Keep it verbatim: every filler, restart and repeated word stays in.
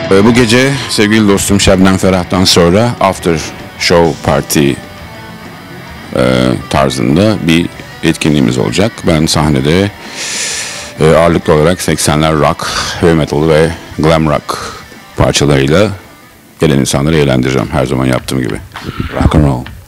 Ee, Bu gece sevgili dostum Şebnem Ferah'tan sonra After Show Party e, tarzında bir etkinliğimiz olacak. Ben sahnede e, ağırlıklı olarak seksenler rock, heavy metal ve glam rock parçalarıyla gelen insanları eğlendireceğim her zaman yaptığım gibi. Rock and roll.